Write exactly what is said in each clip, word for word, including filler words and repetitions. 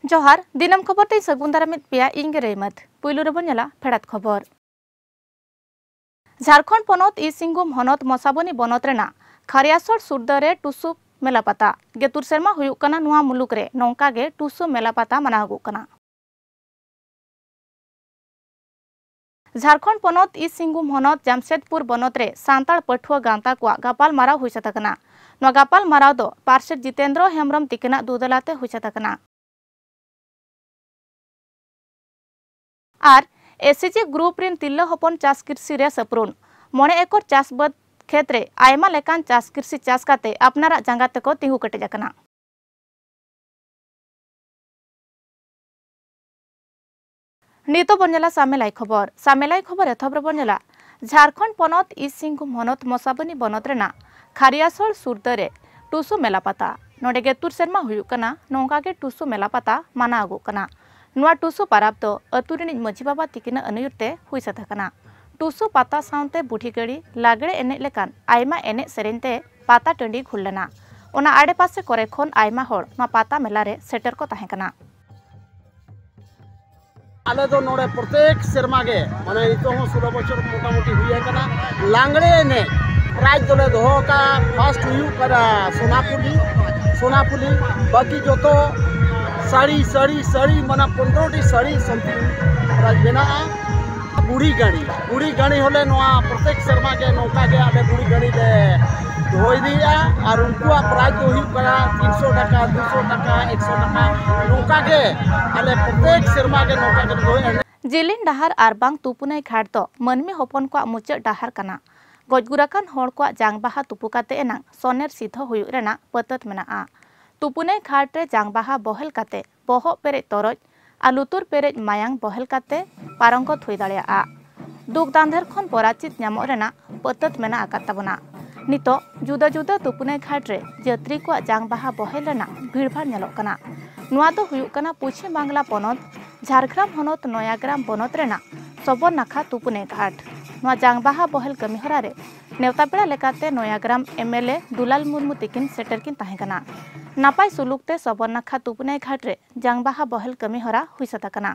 जोहार दिनम खबर ते सगुन दारामित पेया इंगे रेमत पुइलु रेबन नेला फेड़ात खबर। झारखंड पनत इ सिंगुम हनत मसाबनी बनत रेना खारियासर सुरदरे टुसु मेला पाता गेतुर सेरमा हुयुक कना नुआ मुलुक रे नौका गे टुसु मेला पाता मनागु कना। झारखंड पनत इ सिंगुम हनत जामशेदपुर बनत रे सांताड़ पठुआ गांता को गापाल माराव हुई सतकना। नुआ गापाल माराव दो पार्षद जितेंद्र हेम्ब्रम तिकिना दुदलाते हुई सतकना। आर एसएसजी ग्रुप रिन तिल्ला हपन चास कृषि रे सपरुन मोने एकर चास बद खेत रे आयमा लेकान चास कृषि चास काते अपनारा जांगाते को तिंगु कटेज कना। नितो बनला सामेलाई खबर सामेलाई खबर एथब्र बनला झारखंड पनत इ सिंगुम हनत मसाबनी बनत रेना खारियासर सुरदरे टुसु मेला पाता नोडे गेतुर सेरमा हुयुक कना नोंका गे टुसु मेला पाता माना आगु कना। नुआ टुसु पाराब दो अतुरिनी मझी बाबा तिकिना अनुयुरते हुई सतकना। टुसु पाता साउंते बुढ़ी गड़ी लागड़े एने लेकान आयमा एने सेरेनते पाता टंडी खुलना ओना आड़े पासे करे खन आयमा होड़ नुआ पाता मेला रे सेटर को ताहेकना। आले दो नोड़े प्रत्येक सेरमा गे माने नितो हो सोलह बछर मोटामुटी हुई कना लांगड़े एने प्राइज दोले दोहो का फर्स्ट हुई करा सोनापुली सोनापुली बाकी जो तो साड़ी साड़ी साड़ी मना पंद्रह साड़ी समथिंग बेना बुढ़ी गाड़ी बुढ़ी गाड़ी होले नोआ प्रत्येक शर्मा के नौका के आले बुढ़ी गाड़ी ले होई दिया और उनका प्राइस तो हुई करा तीन सौ टका दो सौ टका एक सौ टका नौका के आले प्रत्येक शर्मा के नौका के होई जिलिन डहार आरबांग तुपुनाय घाट दो मनमी हपन को मुचाद डहार कना गजगुराकान होड़ को जांगबाहा तुपुकाते एना सोनेर सिद्ध हुयुक रेना पतत मेना। तुपुने घाट रे जांगबाहा बहल काते बहक पेरेज तरज आ लुतुर पेरेज मायांग बहल काते पारंगत हुई दाड़ेया दुख दांधेर खन पराचित न्यामो रेना पतत मेना आकाताबना। नितो जुदा जुदा तुपुने घाट रे यात्री को जांगबाहा बहल रेना भीड़भाड़ नेलोक कना। नुआ दो हुयुक कना पश्चिम बांग्ला पनत झारग्राम हनत नयाग्राम बनत रेना सबन नाखा तुपुने घाट। नुआ जांगबाहा बहल कमिहरा रे नेवता पेड़ा लेकाते नयाग्राम एमएलए दुलाल मुर्मू तिकिन सेटर किन ताहेकना। नापाय सुलुकते सबन नाखा तुपुने घाट रे जांगबाहा बहल कमिहरा हुई सतकना।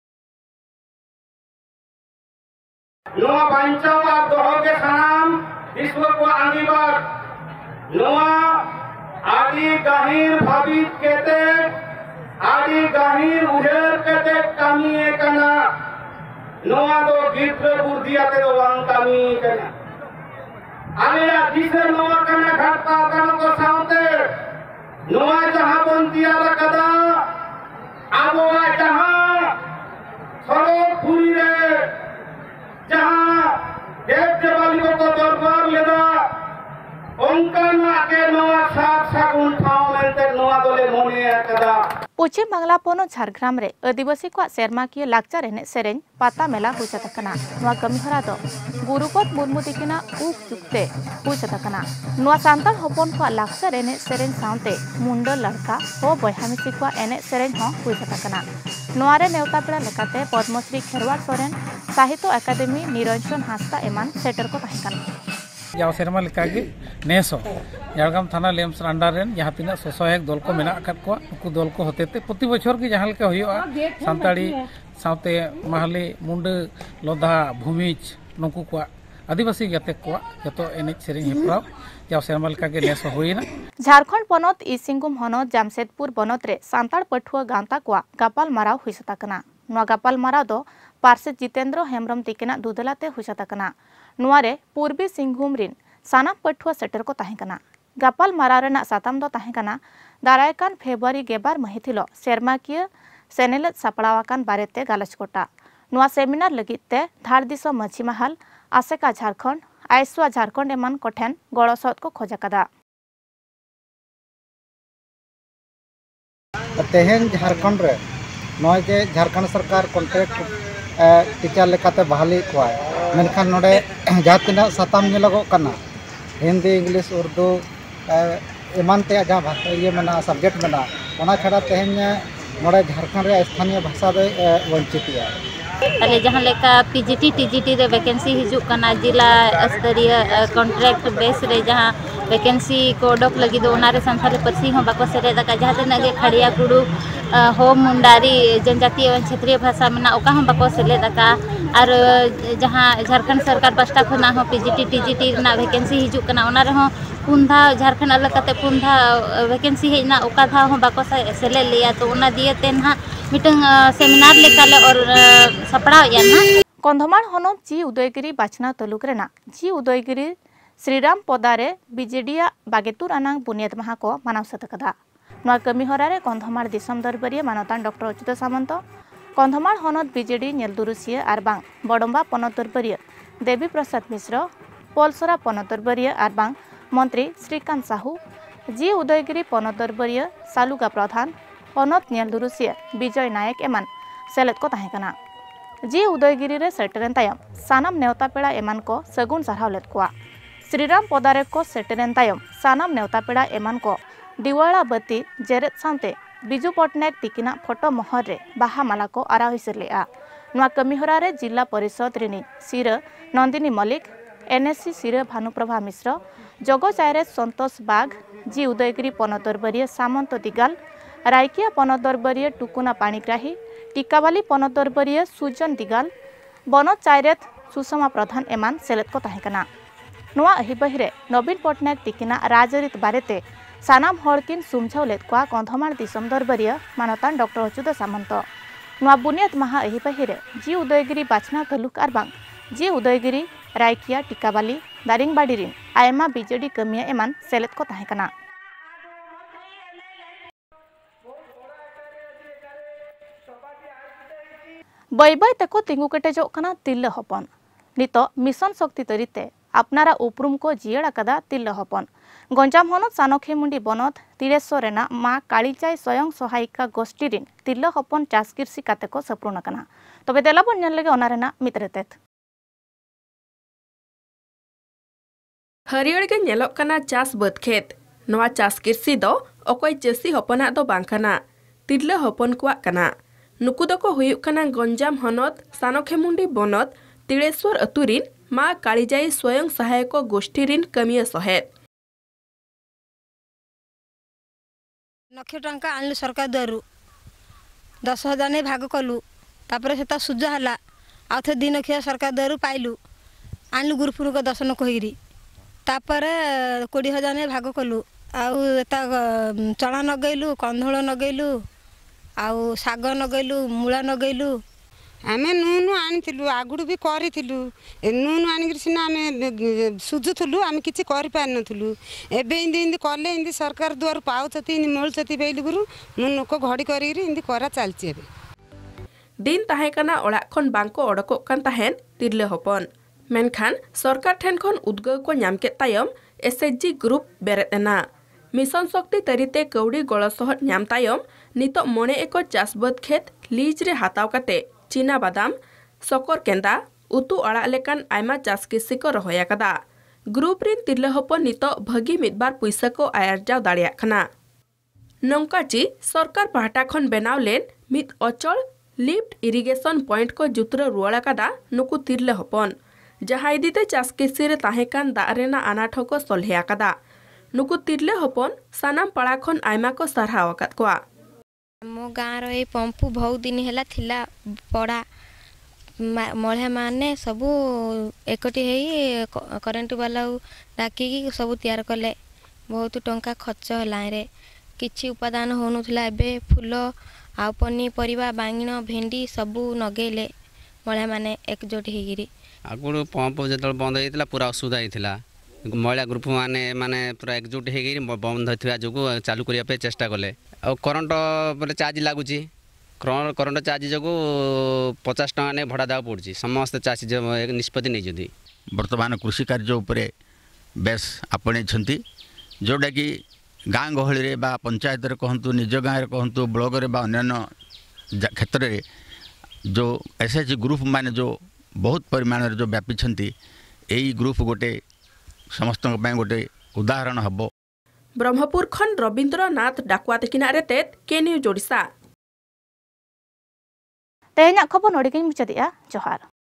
नोआ बांचावा दोहो के सनाम विश्व को आंगीबार नोआ आदि गाहिर भाबित केते आदि गाहिर उहेर केते कामिए कना नोआ दो गिद्र बुर्दियाते दो वांग कामी कना आले दिसे नोआ कना घाटा कना को साउते नोआ जहां बंतिया लकदा आबोआ जहां सरो पुरी रे जहां देव देवाली को दरबार लेदा उनका नाके नोआ साफ सागुन ठाव मेंते नोआ दोले मोने कदा। पश्चिम बांग्ला पनत झारग्राम रे आदिवासी को सेरमा की लाकचार एने सेरेन पाता मेला हुई सतकना। नुआ कमिहरा दो गुरुपत मुर्मू तिकिना उक चुकते हुई सतकना। नुआ सांताल हपन को लाकचार एने सेरेन साउंते मुंडा लड़का हो बयहामिसी को एने सेरेन हो हुई सतकना। नुआ रे नेवता पेड़ा लेकाते पद्मश्री खेरवाड़ सोरेन साहित्य अकादेमी निरंजन हांसदा एमान सेटर को ताहेकना। जाव सेरमा लेकागे नेसो झारग्राम थाना लेम्स अंडर रेन जहाँ तीना ससहायक दल को मेना अकाद को उनको दल को होतेते प्रति बछर के जहाँ लेका हुयुआ सांताड़ी साउते माहली मुंडे लोधा भूमिज नुकु को आदिवासी गाते को जतो एनेज सेरेñ हेप्राव जाव सेरमा लेकागे नेसो हुइना। झारखंड पनत इ सिंगुम हनत जामशेदपुर बनत रे सांताड़ पठुआ गांता को गापाल माराव हुई सतकना। नुआ गापाल माराव दो पार्षद जितेंद्र हेम्ब्रम तिकिना दुदलाते हुई सतकना। नुआ रे पूर्वी सिंहभूम रिन साना पठुआ सेटर को ताहेकना। गापाल माराव रेना साताम दो ताहेकना दारायकान फेब्रुआरी गेबार महिथिलो सेरमाकिया सेनेलेद सापड़ावाकान बारेते गालच कोटा। नुआ सेमिनार लगिते धार दिसो मझी महल आसेका झारखंड आयसुआ झारखंड एमान कोठेन गड़ो सद को खोजकदा। तेहेन झारखंड रे नय जे झारखंड सरकार कॉन्ट्रैक्ट टीचर लेकाते बहाली कोय मेनखान नोडे जहाँ तीना साताम नेलोगो कना हिंदी इंग्लिश उर्दू एमान ते जहाँ भाषा ये मेना सब्जेक्ट मेना ओना छाड़ा तेहेन नोडे झारखंड रे स्थानीय भाषा दो वंचित गया अले जहाँ लेका पीजीटी टीजीटी रे वैकेंसी हिजू कना जिला स्तरीय कॉन्ट्रैक्ट बेस रे जहाँ वैकेंसी को ओडक लगी दो उनारे संथाली परसी हो बाको सेरे दका जहाँ तेना गे खड़िया कुडू हो मुंडारी जनजातीय एवं क्षेत्रीय भाषा में ओका हम बाको सेले दका और जहाँ झारखंड सरकार पास्टा खुना हो पीजीटी टीजीटी ना वैकेंसी हिजू कना उनारे हो पुंधा झारखंड अलग कते पुंधा वैकेंसी हेना ओका धा हो बाको सेले लिया तो उना दिए तेना मिटंग सेमिनार लेकाले और सपड़ा याना कंधमाल हनत जी उदयगिरी बाछना तलुक रेना जी उदयगिरी श्रीराम पदारे बीजेडी बागेतुर अनांग बुनियाद माहा को मानव सतकदा नवा कमी हरारे कंधमाल दिसम दरबारिया मानतान डॉक्टर अच्युत सामंत कंधमाल हनत बीजेडी नेलदुरुसिया आरबांग बडम्बा पनत दरबारिया देवी प्रसाद मिश्र पलसरा पनत दरबारिया आरबांग मंत्री श्रीकांत साहू जी उदयगिरी पनत दरबारिया सालुगा प्रधान पनत नेलदुरुसिया विजय नायक एमान सेलेद को ताहेकना जी उदयगिरी रे सेटरेन तायम सानाम नेवता पेड़ा एमान को सगुन सारहाव लेद कोआ श्रीराम पदारे को सेटरेन तायम सानाम नेवता पेड़ा एमान को दिवाला बत्ती जेरेत सामते बिजू पटनायक तिकिना फोटो महर रे बाहा माला को आरा हिसरलेआ नवा कमिहरा रे जिला परिषद रिनी सिर नंदिनी मलिक एनएससी सिर भानुप्रभा मिश्र जगो चायरे संतोष बाग जी उदयगिरी पनदरबारिया सामंत दिगाल रायकिया पनदरबारिया टुकुना पाणिग्राही टिकावाली पनदरबारिया सुजन दिगाल बनत चायरेत सुषमा प्रधान एमान सेलेद को ताहेकना नवा अहिबहिरे नवीन पटनायक तिकिना राजरीत बारेते सानाम हड़किन सुमझाव लेद कोआ कंधमाल दिसम दरबारिया मानतान डॉक्टर अच्युत सामंत नवा बुनियाद माहा अहिबहिरे जी उदयगिरी बाछना तलुक आरबांग जी उदयगिरी रायकिया टिकावाली दारिंगबाड़ी आयमा बीजेडी कमिया एमान सेलेद को ताहेकना बै बै तको तिंगु केटेजो कना तिल्ला हपन नितो मिशन शक्ति तरीते अपनारा उपरुम को जियड़ा कदा तिल्ला हपन गंजाम हनत सानखेमुंडी बनत तिरेश्वर रेना मा कालीचाय स्वयं सहायिका गोष्ठी रिन तिल्ला हपन चास कृषि काते को सप्रुण कना तबे देलाबन नेल लगे ओना रेना मितरेतेत हरियर के नेलोक कना चास बद खेत नवा चास कृषि दो अकोय चासी हपना दो बांखाना तिल्ला हपन कुआ कना नुकु दको हुयुक कना गंजाम हनत सानखेमुंडी बनत तिलेश्वर अतुरिन मा कालीजाई स्वयं सहायक गोष्ठी रिन कमिया सहेत लक्ष टंका आनलु सरकार दरु दस हजार नहीं भाग कलु तापर सेता सुजा हला आ थे दिन खिया सरकार दरु पाइलु आनलु गुरुपुर को दर्शन कहिरी तापर कोड़ी हजार नहीं भाग कलु आउ एता चना नगैलु कंधोळ नगैलु आउ साग नगैलु मूला नगैलु आमे नून आनिथिलु आगुडु भी करिथिलु नून आनिक सिना आमे सुजुथुलु आमे किछि करि पार नथुलु एबे इंदी इंदी कले इंदी सरकार द्वार पाउछथि इंदी मोलछथि बेलि गुरु नून को घडी करिरी इंदी करा चालछि एबे दिन ताहेकना ओळा खन बांको ओडको कान ताहेन तिरले हपन मेनखान सरकार ठेन खन उद्गो को न्यामके तायम एसएचजी ग्रुप बेरेतना मिशन शक्ति तरीते कौड़ी गळ सहट न्याम तायम नितो मने एको चासबद खेत लीज रे हाताव काते चीना बादाम सकर केंदा उतु अड़ा लेकान आयमा चास कृषि को रहोया कदा ग्रुप रिन तिरले हपन नितो भगी मिदबार पैसा को आयरजाव दाड़िया खना नंकाची सरकार पाहटा खन बेनाव लेन मिद अचल लिफ्ट इरिगेशन पॉइंट को जुत्र रुवाला कदा नुकु तिरले हपन जहां इदीते चास कृषि रे ताहेकान दारेना अनाठ को सलहेया कदा नुकु तिरले हपन सानाम पड़ा खन आयमा को सरहाव कात कोआ मो गाँव रो पंपु बहुत दिन हैला थिला पड़ा मढ़िया माने सबू एकटी है करेन्ट वाला डाकी सब तैयार कले बहुत टंका खर्च है किछि उपादान होनुथिला एबे फूल आ पनीपरिया बांगण भेंडी सबू नगेले मढ़िया माने एकजुट होगी आगुड़ पंप जो बंद होता पूरा असुविधा होता महिला ग्रुप माने माने पूरा एकजुट हो बंद होता जो चालू करने चेष्टा कले आ करंट बोले चार्ज लगुच करंट चार्ज जो पचास टका ने भड़ा देवा पड़ी समस्त चाषी निष्पत्ति नहीं बर्तमान कृषि कार्य उपरे बेस आपणे जोटा कि गाँ गहली बा पंचायत कहतु निज गाँव में कहतु ब्लॉक रे बा अन्य क्षेत्र में जो एसएचजी ग्रुप माने जो बहुत परिमाण जो व्यापी यही ग्रुप गोटे समस्त गोटे उदाहरण हम ब्रह्मपुर खन रवींद्रनाथ डाकुआ किनारे तेत के न्यूज ओडिशा तेहना खबर नोड़े मुचाद जोहार।